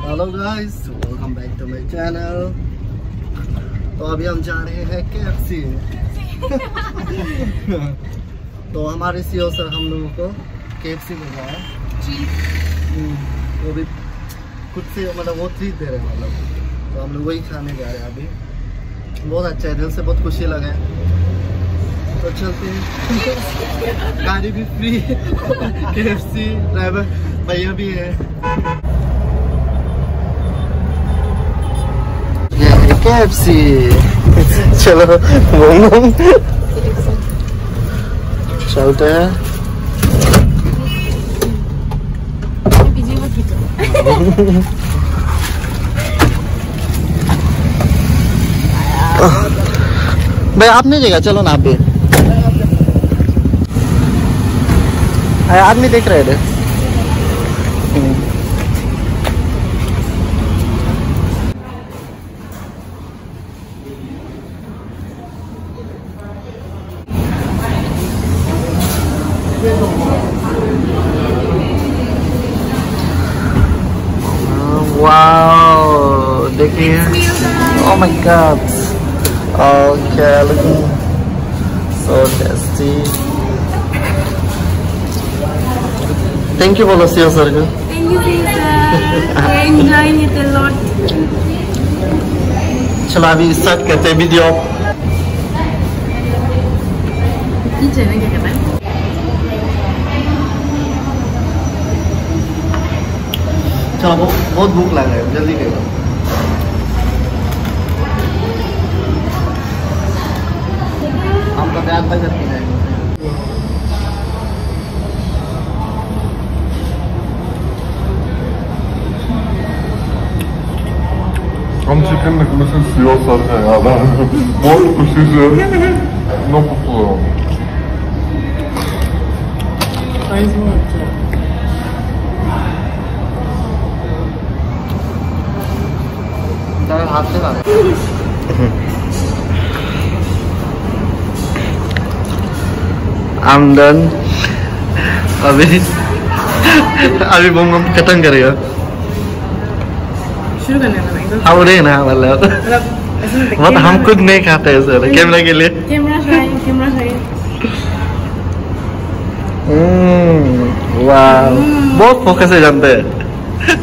Hello guys, welcome back to my channel. तो अभी हम जा रहे हैं KFC। तो हमारे CEO सर हम लोगों को KFC में गया है, वो भी खुद से मतलब वो ट्रीट दे रहे हैं मतलब। तो हम लोग वही खाने जा रहे हैं अभी। बहुत अच्छा है, दिल से बहुत खुशी लगा है। तो चलते हैं। गाड़ी भी फ्री, KFC ड्राइवर भैया भी है। KFC चलो चलते हैं। भाई आप नहीं देगा, चलो ना आप भी। आदमी देख रहे थे। वाओ देखिए, oh my god, okay looking so tasty. Thank you बोलो CEO सर को। Thank you sir, we're enjoying it a lot. चलो अभी स्टार्ट करते हैं वीडियो। किचन में क्या करना है? चलो बहुत भूख लग रहा है, जल्दी करो। आपका ध्यान तक करती है। हम चिकन निकले से CEO सर है याद है, बहुत खुशी से नो पुप्पो। हाथ से I'm done। अभी बम खत्म करेगा। शुरू करने वाला है। हाँ रहे ना मतलब वो तो हम खुद नहीं खाते हैं सर, कैमरा के लिए। कैमरा चाहिए। वाह बहुत फोकस है जानते हैं।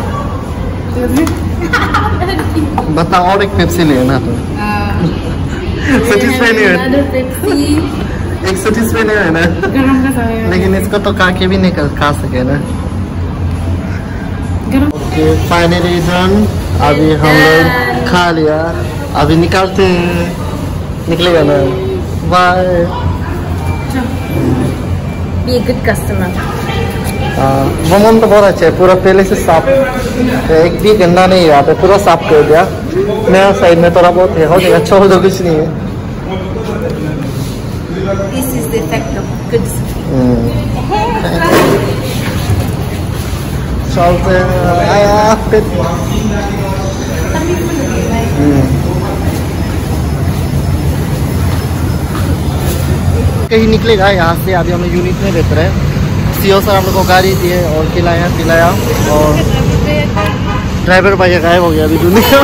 बता और एक पेप्सी ले ना तो सेटिस्फाई नहीं है, एक सेटिस्फाई नहीं है ना, लेकिन इसको तो खा के भी नहीं खा सके ना। Okay finally done. अभी हम लोग खा लिया, अभी निकालते हैं, निकलेगा ना। Bye. Be a good customer. वमन तो बहुत अच्छा है, पूरा पहले से साफ, एक भी गंदा नहीं है यहाँ पे, पूरा साफ कर दिया। मेरा साइड में थोड़ा बहुत है, हो जाएगा, छोड़ दो, कुछ नहीं है। This is the effect of good. चलते आया फिर। कहीं निकलेगा यहाँ से। अभी हमें यूनिट में रहते रहे। CEO सर हम लोग को गाड़ी दिए और खिलाया पिलाया, और ड्राइवर भैया गायब हो गया अभी दुनिया।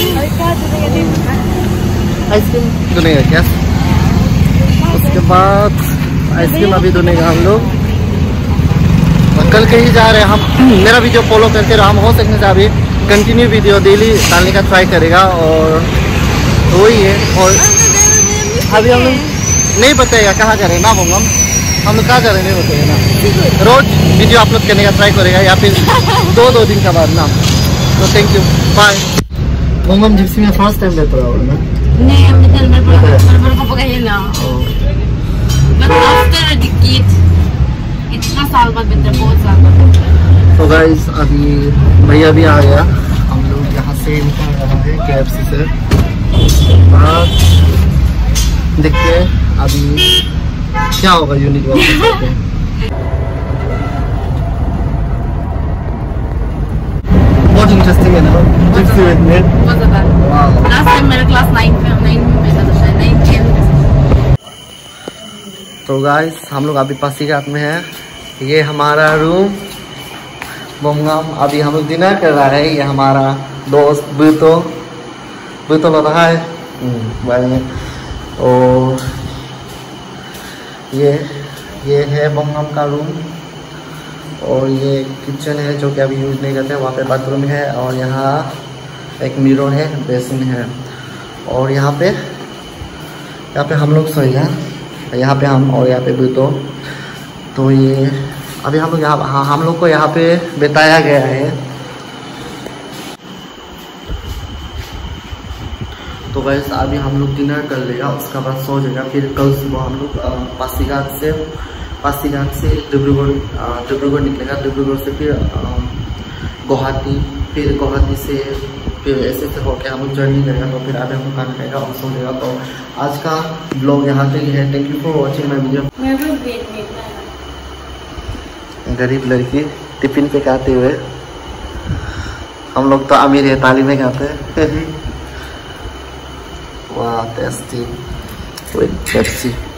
आइसक्रीम दुनेगा क्या? उसके बाद आइसक्रीम अभी दुनेगा हम लोग। और कल कहीं जा रहे हैं हम। मेरा वीडियो फॉलो करते रहो, हम हो सकने से अभी कंटिन्यू वीडियो डेली डालने का ट्राई करेगा। और वही है। और अभी हम लोग नहीं बताएगा कहाँ जा रहे हैं ना बोंगम, हम लोग कहाँ जा रहे हैं नहीं बताएगा ना। रोज वीडियो अपलोड करने का ट्राई करेगा, या फिर दो दिन का बाद ना। तो थैंक यू, बाय। बोंगम जिप्सी में फर्स्ट टाइम लेते रहो ना? नहीं, हमने तेलबर को पकाया ना। But after a decade, इतना साल बाद बेहतर, बहुत साल बाद। तो गाइस अभी भैया भी आ गया, हम लोग यहाँ से निकल रहा है KFC से। देखते हैं अभी क्या होगा यूनिट वापस। बहुत इंटरेस्टिंग है ना जिप्सी में। बहुत ज़्यादा। लास्ट टाइम मेरा क्लास 9 में था, तो शायद 9 10। तो गाइस हम लोग अभी पासीघाट में हैं। ये हमारा रूम, बोंगम। अभी हम लोग डिनर कर रहा है। ये हमारा दोस्त बुतो लग रहा है। और ये है बोंगम का रूम। और ये किचन है जो कि अभी यूज़ नहीं करते। वहाँ पे बाथरूम है और यहाँ एक मिरर है, बेसिन है। और यहाँ पे हम लोग सोएगा। यहाँ पे हम और यहाँ पे बुतो। तो ये अभी हम लोग हम लोग को यहाँ पे बिताया गया है। तो वैसे अभी हम लोग डिनर कर लेगा, उसका बाद सो जाएगा। फिर कल सुबह हम लोग पासीघाट से डिब्रूगढ़ निकलेगा। डिब्रूगढ़ से फिर गुवाहाटी, फिर गुवाहाटी से फिर ऐसे होके हम लोग जर्नी करेगा। तो फिर आधे हम खाना खाएगा और सो जाएगा। तो आज का ब्लॉग यहाँ पे ही है। Thank you for watching my video. गरीब लड़की टिफिन पे खाते हुए। हम लोग तो अमीर है, थाली में खाते हैं। वाह टेस्टी विद पेप्सी।